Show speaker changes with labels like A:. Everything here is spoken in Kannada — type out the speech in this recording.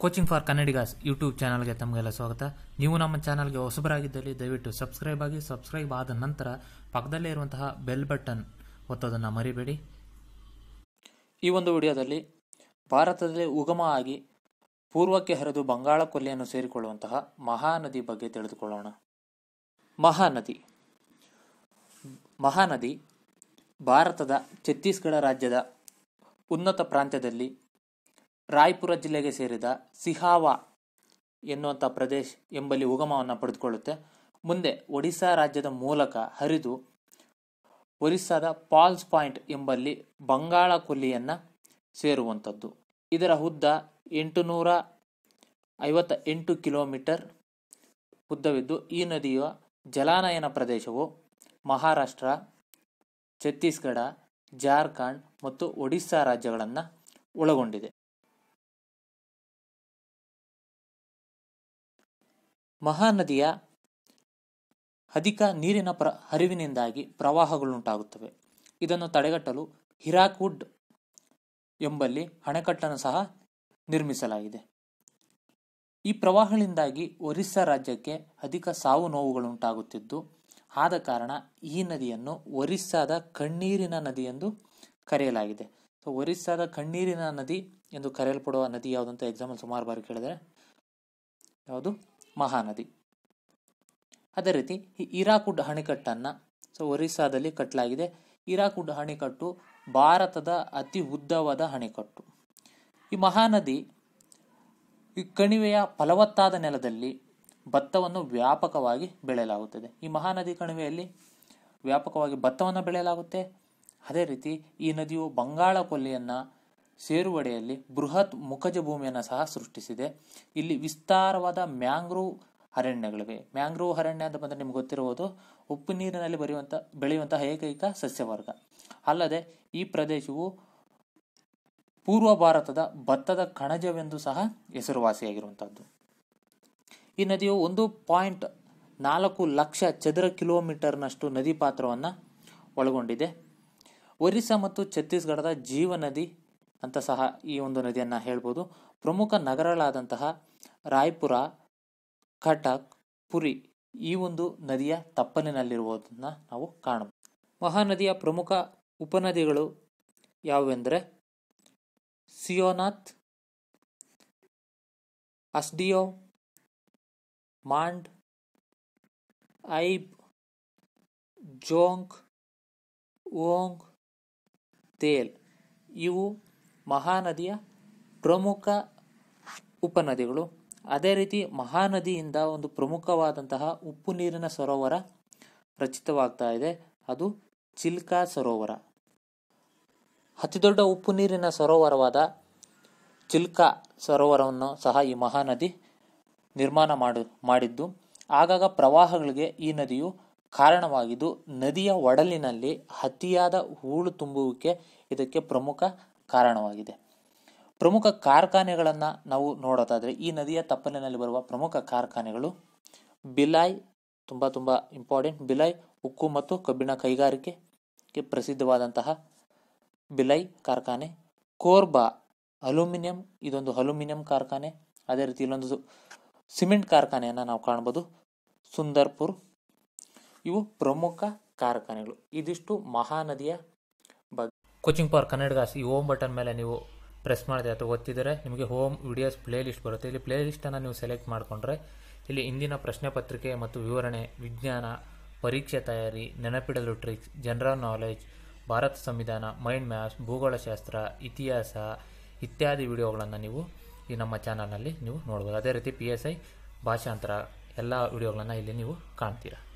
A: ಕೋಚಿಂಗ್ ಫಾರ್ ಕನ್ನಡಿಗಾಸ್ ಯೂಟ್ಯೂಬ್ ಚಾನಲ್ಗೆ ತಮಗೆಲ್ಲ ಸ್ವಾಗತ. ನೀವು ನಮ್ಮ ಚಾನಲ್ಗೆ ಹೊಸಬರಾಗಿದ್ದಲ್ಲಿ ದಯವಿಟ್ಟು ಸಬ್ಸ್ಕ್ರೈಬ್ ಆಗಿ. ಸಬ್ಸ್ಕ್ರೈಬ್ ಆದ ನಂತರ ಪಕ್ಕದಲ್ಲೇ ಇರುವಂತಹ ಬೆಲ್ ಬಟನ್ ಒತ್ತೋದನ್ನು ಮರಿಬೇಡಿ. ಈ ಒಂದು ವಿಡಿಯೋದಲ್ಲಿ ಭಾರತದಲ್ಲಿ ಉಗಮ ಆಗಿ ಪೂರ್ವಕ್ಕೆ ಹರಿದು ಬಂಗಾಳ ಕೊಲ್ಲಿಯನ್ನು ಸೇರಿಕೊಳ್ಳುವಂತಹ ಮಹಾನದಿ ಬಗ್ಗೆ ತಿಳಿದುಕೊಳ್ಳೋಣ. ಮಹಾನದಿ ಭಾರತದ ಛತ್ತೀಸ್ಗಢ ರಾಜ್ಯದ ಉನ್ನತ ಪ್ರಾಂತ್ಯದಲ್ಲಿ ರಾಯ್ಪುರ ಜಿಲ್ಲೆಗೆ ಸೇರಿದ ಸಿಹಾವಾ ಎನ್ನುವಂಥ ಪ್ರದೇಶ ಎಂಬಲ್ಲಿ ಉಗಮವನ್ನು ಪಡೆದುಕೊಳ್ಳುತ್ತೆ. ಮುಂದೆ ಒಡಿಶಾ ರಾಜ್ಯದ ಮೂಲಕ ಹರಿದು ಒರಿಸ್ಸಾದ ಪಾಲ್ಸ್ ಪಾಯಿಂಟ್ ಎಂಬಲ್ಲಿ ಬಂಗಾಳ ಕೊಲ್ಲಿಯನ್ನು ಸೇರುವಂಥದ್ದು. ಇದರ ಉದ್ದ 858 ಕಿಲೋಮೀಟರ್ ಉದ್ದವಿದ್ದು ಈ ನದಿಯ ಜಲಾನಯನ ಪ್ರದೇಶವು ಮಹಾರಾಷ್ಟ್ರ, ಛತ್ತೀಸ್ಗಢ, ಜಾರ್ಖಂಡ್ ಮತ್ತು ಒಡಿಶಾ ರಾಜ್ಯಗಳನ್ನು ಒಳಗೊಂಡಿದೆ. ಮಹಾನದಿಯ ಅಧಿಕ ನೀರಿನ ಹರಿವಿನಿಂದಾಗಿ ಪ್ರವಾಹಗಳುಂಟಾಗುತ್ತವೆ. ಇದನ್ನು ತಡೆಗಟ್ಟಲು ಹಿರಾಕುಡ್ ಎಂಬಲ್ಲಿ ಅಣೆಕಟ್ಟನ್ನು ಸಹ ನಿರ್ಮಿಸಲಾಗಿದೆ. ಈ ಪ್ರವಾಹಗಳಿಂದಾಗಿ ಒರಿಸ್ಸಾ ರಾಜ್ಯಕ್ಕೆ ಅಧಿಕ ಸಾವು ನೋವುಗಳುಂಟಾಗುತ್ತಿದ್ದು, ಆದ ಕಾರಣ ಈ ನದಿಯನ್ನು ಒರಿಸ್ಸಾದ ಕಣ್ಣೀರಿನ ನದಿ ಎಂದು ಕರೆಯಲಾಗಿದೆ. ಸೊ ಒರಿಸ್ಸಾದ ಕಣ್ಣೀರಿನ ನದಿ ಎಂದು ಕರೆಯಲ್ಪಡುವ ನದಿ ಯಾವುದಂತ ಎಕ್ಸಾಂಪಲ್ ಸುಮಾರು ಬಾರಿ ಕೇಳಿದರೆ ಯಾವುದು? ಮಹಾನದಿ. ಅದೇ ರೀತಿ ಈ ಹಿರಾಕುಡ್ ಅಣೆಕಟ್ಟನ್ನು ಒರಿಸ್ಸಾದಲ್ಲಿ ಕಟ್ಟಲಾಗಿದೆ. ಹಿರಾಕುಡ್ ಅಣೆಕಟ್ಟು ಭಾರತದ ಅತಿ ಉದ್ದವಾದ ಅಣೆಕಟ್ಟು. ಈ ಮಹಾನದಿ ಈ ಕಣಿವೆಯ ಫಲವತ್ತಾದ ನೆಲದಲ್ಲಿ ಭತ್ತವನ್ನು ವ್ಯಾಪಕವಾಗಿ ಬೆಳೆಯಲಾಗುತ್ತದೆ. ಈ ಮಹಾನದಿ ಕಣಿವೆಯಲ್ಲಿ ವ್ಯಾಪಕವಾಗಿ ಭತ್ತವನ್ನು ಬೆಳೆಯಲಾಗುತ್ತೆ. ಅದೇ ರೀತಿ ಈ ನದಿಯು ಬಂಗಾಳ ಕೊಲ್ಲಿಯನ್ನು ಸೇರುವಡೆಯಲ್ಲಿ ಬೃಹತ್ ಮುಖಜ ಭೂಮಿಯನ್ನು ಸಹ ಸೃಷ್ಟಿಸಿದೆ. ಇಲ್ಲಿ ವಿಸ್ತಾರವಾದ ಮ್ಯಾಂಗ್ರೋವ್ ಅರಣ್ಯಗಳಿವೆ. ಮ್ಯಾಂಗ್ರೋವ್ ಅರಣ್ಯ ಅಂತ ಬಂದರೆ ನಿಮ್ಗೆ ಗೊತ್ತಿರುವುದು ಉಪ್ಪು ನೀರಿನಲ್ಲಿ ಬೆಳೆಯುವಂತಹ ಏಕೈಕ ಸಸ್ಯವರ್ಗ. ಅಲ್ಲದೆ ಈ ಪ್ರದೇಶವು ಪೂರ್ವ ಭಾರತದ ಭತ್ತದ ಕಣಜವೆಂದು ಸಹ ಹೆಸರುವಾಸಿಯಾಗಿರುವಂಥದ್ದು. ಈ ನದಿಯು 1.4 ಲಕ್ಷ ಚದರ ಕಿಲೋಮೀಟರ್ನಷ್ಟು ನದಿ ಪಾತ್ರವನ್ನು ಒಳಗೊಂಡಿದೆ. ಒರಿಸ್ಸಾ ಮತ್ತು ಛತ್ತೀಸ್ಗಢದ ಜೀವನದಿ ಅಂತ ಸಹ ಈ ಒಂದು ನದಿಯನ್ನು ಹೇಳ್ಬೋದು. ಪ್ರಮುಖ ನಗರಗಳಾದಂತಹ ರಾಯ್ಪುರ, ಕಟಕ್, ಪುರಿ ಈ ಒಂದು ನದಿಯ ತಪ್ಪಲಿನಲ್ಲಿರುವುದನ್ನು ನಾವು ಕಾಣಬಹುದು. ಮಹಾನದಿಯ ಪ್ರಮುಖ ಉಪನದಿಗಳು ಯಾವುವೆಂದರೆ ಸಿಯೋನಾಥ್, ಅಸ್ಡಿಯೋ, ಮಾಂಡ್, ಐಬ್, ಜೋಂಗ್, ಓಂಗ್, ತೇಲ್ ಇವು ಮಹಾನದಿಯ ಪ್ರಮುಖ ಉಪನದಿಗಳು. ಅದೇ ರೀತಿ ಮಹಾನದಿಯಿಂದ ಒಂದು ಪ್ರಮುಖವಾದಂತಹ ಉಪ್ಪು ನೀರಿನ ಸರೋವರ ರಚಿತವಾಗ್ತಾ ಇದೆ. ಅದು ಚಿಲ್ಕಾ ಸರೋವರ. ಅತಿದೊಡ್ಡ ಉಪ್ಪು ನೀರಿನ ಸರೋವರವಾದ ಚಿಲ್ಕಾ ಸರೋವರವನ್ನು ಸಹ ಈ ಮಹಾನದಿ ನಿರ್ಮಾಣ ಮಾಡಿದ್ದು ಆಗಾಗ ಪ್ರವಾಹಗಳಿಗೆ ಈ ನದಿಯು ಕಾರಣವಾಗಿದ್ದು, ನದಿಯ ಒಡಲಿನಲ್ಲಿ ಅತಿಯಾದ ಹೂಳು ತುಂಬುವಿಕೆ ಇದಕ್ಕೆ ಪ್ರಮುಖ ಕಾರಣವಾಗಿದೆ. ಪ್ರಮುಖ ಕಾರ್ಖಾನೆಗಳನ್ನು ನಾವು ನೋಡೋದಾದರೆ ಈ ನದಿಯ ತಪ್ಪಲಿನಲ್ಲಿ ಬರುವ ಪ್ರಮುಖ ಕಾರ್ಖಾನೆಗಳು ಭಿಲಾಯ್, ತುಂಬ ಇಂಪಾರ್ಟೆಂಟ್, ಭಿಲಾಯ್ ಉಕ್ಕು ಮತ್ತು ಕಬ್ಬಿಣ ಕೈಗಾರಿಕೆಗೆ ಪ್ರಸಿದ್ಧವಾದಂತಹ ಭಿಲಾಯ್ ಕಾರ್ಖಾನೆ, ಕೋರ್ಬಾ ಅಲ್ಯೂಮಿನಿಯಂ, ಇದೊಂದು ಅಲ್ಯೂಮಿನಿಯಂ ಕಾರ್ಖಾನೆ. ಅದೇ ರೀತಿ ಇಲ್ಲೊಂದು ಸಿಮೆಂಟ್ ಕಾರ್ಖಾನೆಯನ್ನು ನಾವು ಕಾಣ್ಬೋದು, ಸುಂದರ್ಪುರ್. ಇವು ಪ್ರಮುಖ ಕಾರ್ಖಾನೆಗಳು. ಇದಿಷ್ಟು ಮಹಾನದಿಯ ಬಗ್ಗೆ. ಕೋಚಿಂಗ್ ಫಾರ್ ಕನ್ನಡಿಗಾಸ್ ಈ ಹೋಮ್ ಬಟನ್ ಮೇಲೆ ನೀವು ಪ್ರೆಸ್ ಮಾಡಿದೆ ಅಥವಾ ಒತ್ತಿದರೆ ನಿಮಗೆ ಹೋಮ್ ವಿಡಿಯೋಸ್ ಪ್ಲೇ ಲಿಸ್ಟ್ ಬರುತ್ತೆ. ಇಲ್ಲಿ ಪ್ಲೇ ಲಿಸ್ಟನ್ನು ನೀವು ಸೆಲೆಕ್ಟ್ ಮಾಡಿಕೊಂಡ್ರೆ ಇಲ್ಲಿ ಇಂದಿನ ಪ್ರಶ್ನೆ ಪತ್ರಿಕೆ ಮತ್ತು ವಿವರಣೆ, ವಿಜ್ಞಾನ, ಪರೀಕ್ಷೆ ತಯಾರಿ, ನೆನಪಿಡಲು ಟ್ರಿಕ್ಸ್, ಜನರಲ್ ನಾಲೆಜ್, ಭಾರತ ಸಂವಿಧಾನ, ಮೈಂಡ್ ಮ್ಯಾಪ್ಸ್, ಭೂಗೋಳಶಾಸ್ತ್ರ, ಇತಿಹಾಸ ಇತ್ಯಾದಿ ವಿಡಿಯೋಗಳನ್ನು ನೀವು ಈ ನಮ್ಮ ಚಾನಲ್ನಲ್ಲಿ ನೀವು ನೋಡ್ಬೋದು. ಅದೇ ರೀತಿ PSI ಭಾಷಾಂತರ ಎಲ್ಲ ವಿಡಿಯೋಗಳನ್ನು ಇಲ್ಲಿ ನೀವು ಕಾಣ್ತೀರಾ.